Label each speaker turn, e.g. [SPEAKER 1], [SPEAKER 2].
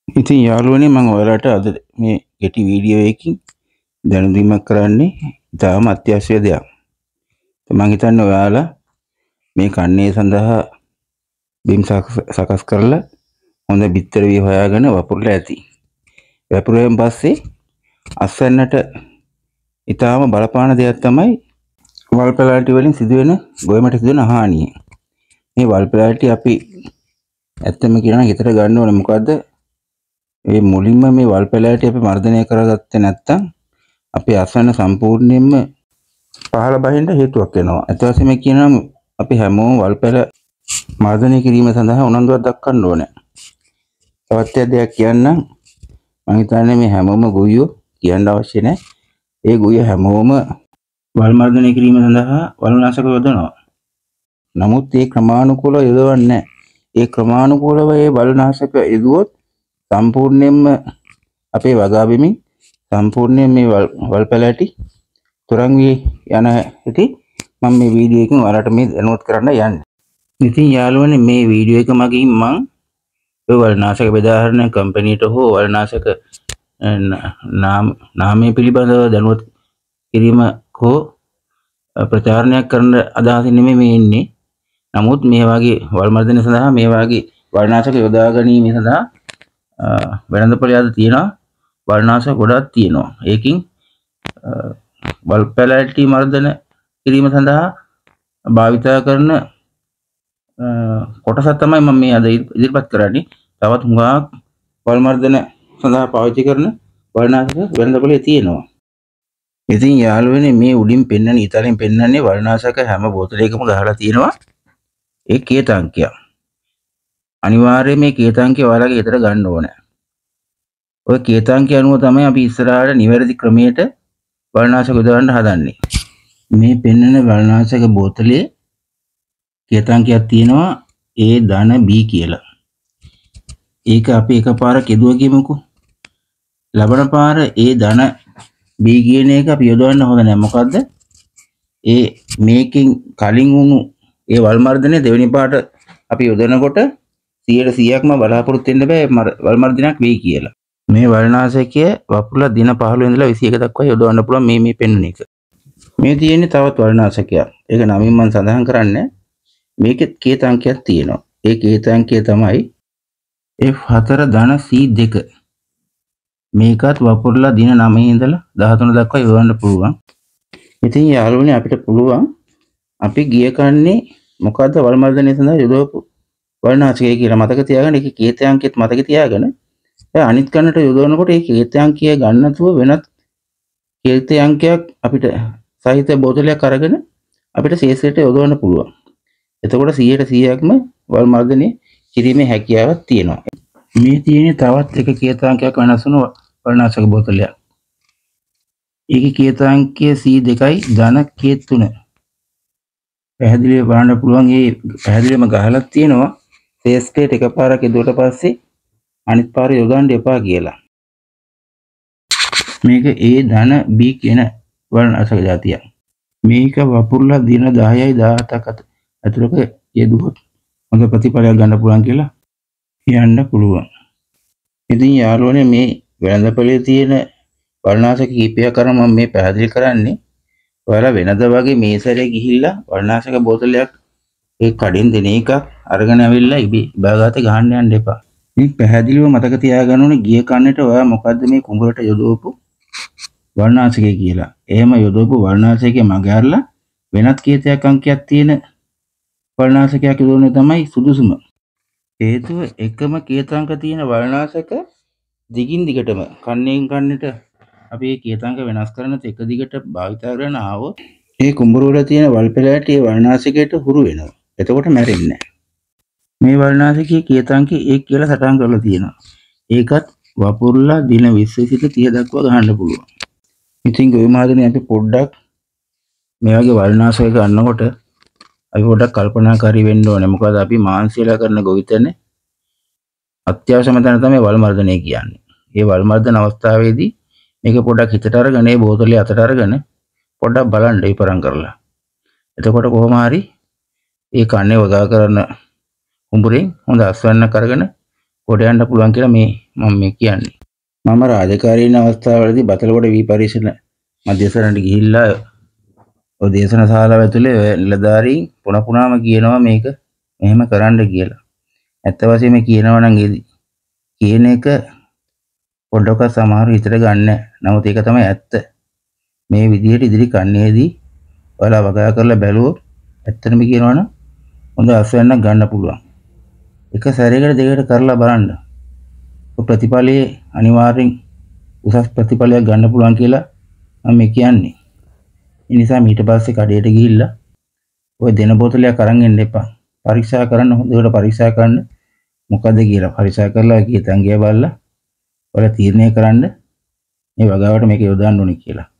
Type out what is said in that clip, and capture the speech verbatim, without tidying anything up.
[SPEAKER 1] ඉතින් යාළුවනේ මම ඔයාලට අද මේ කෙටි වීඩියෝ එකකින් දැනුම් දීමක් කරන්නේ ඉතාම අත්‍යවශ්‍ය දෙයක්. මම හිතන්නේ ඔයාලා මේ කන්නේ සඳහා බිම් සකස් කරලා හොඳ බිත්තර වී හොයාගෙන වපුරලා ඇති. වපුරෙන් පස්සේ අස්වැන්නට ඉතාම බලපාන දෙයක් තමයි වල් පැලෑටි වලින් සිදුවෙන ගොයමට සිදුවෙන හානිය. මේ වල් පැලෑටි අපි ඇත්තම කියනවා හිතට ගන්න ඕනේ මොකද්ද? ඒ මුලින්ම මේ වල් පැලෑටි අපි මර්ධනය කරගත්තේ නැත්නම් අපේ අස්වැන්න සම්පූර්ණයෙන්ම පහළ බහින්න හේතුවක් වෙනවා. අත වශයෙන්ම කියනවා අපි හැමෝම වල් පැල මර්ධනය කිරීම සඳහා උනන්දුවක් දක්වන්න ඕනේ. තවත් දෙයක් කියන්නම්. මම හිතන්නේ මේ හැමෝම ගොයියෝ කියන්න අවශ්‍ය නැහැ. ඒ ගොයිය හැමෝම වල් මර්ධනය කිරීම සඳහා වල්නාශක යොදනවා. නමුත් ඒ ක්‍රමානුකූලව යොදවන්නේ නැහැ. ඒ ක්‍රමානුකූලව ඒ වල්නාශක යොදුවොත් සම්පූර්ණයෙන්ම අපේ වගා බිමින් සම්පූර්ණයෙන් මේ වල් පැලෑටි තුරන් වී යන හැටි මම මේ වීඩියෝ එකෙන් ඔයාලට මේ දැනුවත් කරන්න යන්නේ. ඉතින් යාළුවනේ මේ වීඩියෝ එක මගින් මම ඔය වල්නාශක බෙදාහරින කම්පැනිට හෝ වල්නාශක නාම නාමය පිළිබඳව දැනුවත් කිරීම හෝ ප්‍රචාරණයක් කරන්න අදහසින් නෙමෙයි මේ ඉන්නේ. නමුත් මේ වගේ වල් මර්ධනය සඳහා මේ වගේ වල්නාශක යොදා ගැනීම සඳහා වෙළඳපොළ යාද තියෙනවා. වල්නාශක ගොඩක් තියෙනවා. ඒකින් වල් පැලෑටි මර්ධන කිරීම සඳහා භාවිතා කරන කොටසක් තමයි මම මේ අද ඉදිරිපත් කරන්නේ. තවත් හුඟක් වල් මර්ධන සඳහා පාවිච්චි කරන වල්නාශක වෙළඳපොළේ තියෙනවා. ඉතින් යාළුවනේ මේ උඩින් පෙන්වන ඉතාලියෙන් පෙන්වන්නේ වල්නාශක හැම බෝතලයකම ගහලා තියෙනවා ඒ කේත අංකය. අනිවාර්යයෙන් මේ කේත අංකය ඔයාලගේ ගෙදර ගන්න ඕනේ. ඔය කේත අංකය අනුව තමයි අපි ඉස්සරහට නිවැරදි ක්‍රමයට වල්නාශක යොදවන්න හදන්නේ. මේ පෙන්වන වල්නාශක බෝතලේ කේත අංකයක් තියෙනවා A ධන B කියලා. ඒක අපි එකපාරක් යදුවා කියමුකෝ. ලබන පාර A ධන B කියන එක අපි යොදවන්න හොඳ නැහැ. මොකද්ද? ඒ මේකෙන් කලින් වුණු ඒ වල් මර්ධනය දෙවෙනි පාට අපි යොදනකොට සියයට සීයක්ම බලාපොරොත්තු වෙන්න බෑ වල් මර්ධනයක් වෙයි කියලා. මේ වල්නාශකය වපුරලා දින පහළොව ඉඳලා විසි එක දක්වා යොදවන්න පුළුවන් මේ මේ පෙන්වන එක. මේ තියෙන්නේ තවත් වල්නාශකයක්. ඒක නමින් මම සඳහන් කරන්නේ මේකෙත් කේත අංකයක් තියෙනවා. ඒ කේත අංකය තමයි F ෆෝර් ධන C टू. මේකත් වපුරලා දින නවය ඉඳලා දහතුන දක්වා යොදවන්න පුළුවන්. ඉතින් යාළුවනේ අපිට පුළුවන් අපි ගිය කන්නේ මොකද්ද වල් මර්ධනය සඳහා යොදවපු වල්නාශකය කියලා මතක තියාගන්න. ඒකේ කේත අංකෙත් මතක තියාගන්න. ඒ අනිත් කන්නට යොදවනකොට ඒ කේත අංකය ගන්න නැතුව වෙනත් කේත අංකයක් අපිට සහිත බෝතලයක් අරගෙන අපිට ශේෂයට යොදවන්න පුළුවන්. එතකොට සියයට සීයක්ම වල් මර්ධනය කිරීමේ හැකියාවක් තියෙනවා. මේ තියෙන්නේ තවත් එක කේත අංකයක් වෙනස් වුණු වල්නාශක බෝතලයක්. ඒකේ කේත අංකය C टू ධන K थ्री. පැහැදිලිව බලන්න පුළුවන් ඒ පැහැදිලිවම ගහලා තියෙනවා ශේෂ්ඨයට එකපාරක් යදුවට පස්සේ අනිත් පාර යොදන්න එපා කියලා. මේක A ධන B කියන වල්නාශක జాතියක්. මේක වපුරලා දින දහයයි දහහතක් ඇතුළත යෙදුවොත් හොඳ ප්‍රතිඵලයක් ගන්න පුළුවන් කියලා කියන්න පුළුවන්. ඉතින් යාළුවනේ මේ වෙළඳපොලේ තියෙන වල්නාශක කීපයක් කරන් මම මේ පැහැදිලි කරන්නේ. ඔයාලා වෙනද වගේ මේ සැරේ ගිහිල්ලා වල්නාශක බෝතලයක් ඒ කඩෙන් දෙන එකක් අරගෙන ඇවිල්ලා ඉබේ බාගාතේ ගහන්න යන්න එපා. මේ පැහැදිලිව මතක තියාගන්න ඕනේ ගිය කන්නට ඔයා මොකද්ද මේ කුඹරට යොදවපු වල්නාශකය කියලා. එහෙම යොදවපු වල්නාශකයේ මග ඇරලා වෙනත් කීතයක් අංකයක් තියෙන වල්නාශකයක් යොදවන්නේ තමයි සුදුසුම. හේතුව එකම කීතාංක තියෙන වල්නාශක දිගින් දිගටම කන්නේන් කන්නට අපි මේ කීතාංක වෙනස් කරන එක දිගට භාවිතා කරන ආවොත් මේ කුඹුර වල තියෙන වල් පැලෑටි වල්නාශකයට හුරු වෙනවා. එතකොට මැරෙන්නේ නැහැ. මේ වල්නාශකයේ කීතාංකය එක කියලා සටහන් කරලා තියෙනවා. ඒකත් වපුරලා දින විස්ස සිට තිහ දක්වා ගහන්න පුළුවන්. ඉතින් ගොවි මහදෙනිය අපි පොඩ්ඩක් මේ වගේ වල්නාශක ගන්නකොට අපි පොඩ්ඩක් කල්පනාකාරී වෙන්න ඕනේ. මොකද අපි මාන්සියලා කරන ගොවිතැන අත්‍යවශ්‍යම තැන තමයි වල් මර්ධනය කියන්නේ. මේ වල් මර්ධන අවස්ථාවේදී මේක පොඩ්ඩක් හිතට අරගෙන මේ බෝතලේ අතට අරගෙන පොඩ්ඩක් බලන්න ඉපරම් කරලා. එතකොට කොහොම හරි ඒ කන්නේ වගා කරන කුඹුරෙන් හොඳ අස්වැන්නක් අරගෙන කොට යන්න පුළුවන් කියලා මේ මම මේ කියන්නේ. මම රාජකාරීන අවස්ථාවලදී බතලකොට වී පරිශන මධ්‍යස්ථානට ගිහිල්ලා ඔය දේශන ශාලාව ඇතුලේ නිලධාරීන් පුන පුනාම කියනවා මේක මෙහෙම කරන්න කියලා. ඇත්ත වශයෙන්ම කියනවා නම් ඒ කියන එක පොඩ්ඩක් සමහර හිතට ගන්න නැහැ. නමුත් ඒක තමයි ඇත්ත. මේ විදිහට ඉදිරි කන්නේදී ඔයාලා වගා කරලා බැලුවොත් ඇත්තටම කියනවනම් හොඳ අස්වැන්නක් ගන්න පුළුවන්. එක සැරයකට දෙකකට කරලා බලන්න. ප්‍රතිඵලයේ අනිවාර්යෙන් උසස් ප්‍රතිඵලයක් ගන්න පුළුවන් කියලා මම කියන්නේ. ඒ නිසා ඊට පස්සේ කඩේට ගිහිල්ලා ඔය දෙන බෝතලයක් අරන් එන්න එපා. පරීක්ෂා කරන්න හොඳට පරීක්ෂා කරන්න මොකද කියලා පරීක්ෂා කරලා කීතන් ගිය බලලා ඔයාලා තීරණය කරන්න මේ වගාවට මේක යොදන්න ඕනේ කියලා.